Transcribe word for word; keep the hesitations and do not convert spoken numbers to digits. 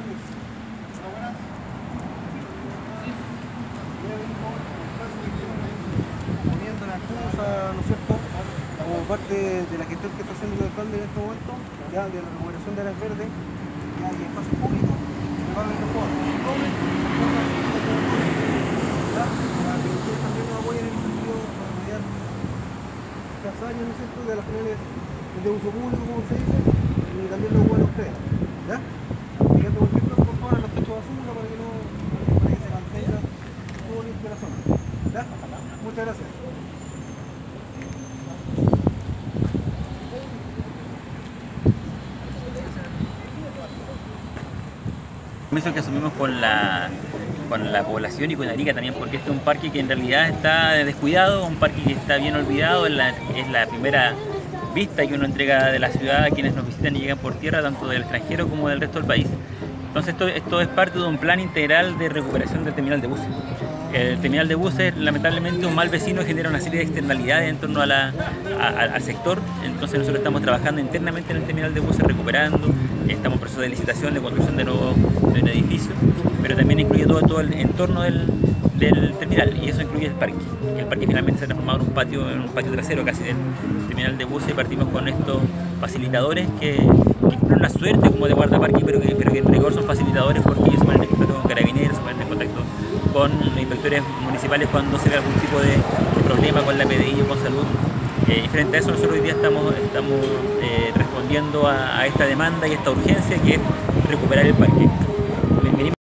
poniendo la excusa, ¿no es cierto? Como parte de la gestión que está haciendo el alcalde en este momento, ya de la recuperación de áreas verdes, ya hay espacios públicos, que van a mejor. Ya, para que ustedes también nos apoyen en el sentido de mediar estas áreas, ¿no es cierto?, de las finales de uso público, como se dice, y también lo bueno a ustedes, ¿ya? Siguiendo cualquier cosa, por favor, a los techos de basura para que no, para que se mantenga todo limpio la zona, ¿ya? Muchas gracias. Compromiso que asumimos con la, con la población y con Arica también, porque este es un parque que en realidad está descuidado, un parque que está bien olvidado, es la, es la primera vista que uno entrega de la ciudad a quienes nos visitan y llegan por tierra, tanto del extranjero como del resto del país. Entonces esto, esto es parte de un plan integral de recuperación del terminal de buses. El terminal de buses, lamentablemente, un mal vecino genera una serie de externalidades en torno a la, a, al sector. Entonces nosotros estamos trabajando internamente en el terminal de buses, recuperando, estamos en proceso de licitación, de construcción de, nuevo, de un edificio, pero también incluye todo, todo el entorno del, del terminal, y eso incluye el parque. El parque finalmente se ha transformado en un patio, en un patio trasero casi del terminal de buses, y partimos con estos facilitadores que, que cumplen una suerte como de guardaparque, pero que, pero que en rigor son facilitadores porque ellos se ponen en contacto con carabineros, se ponen en contacto con inspectores municipales cuando se ve algún tipo de, de problema con la P D I o con salud. Eh, y frente a eso nosotros hoy día estamos, estamos eh, respondiendo a, a esta demanda y esta urgencia que es recuperar el parque.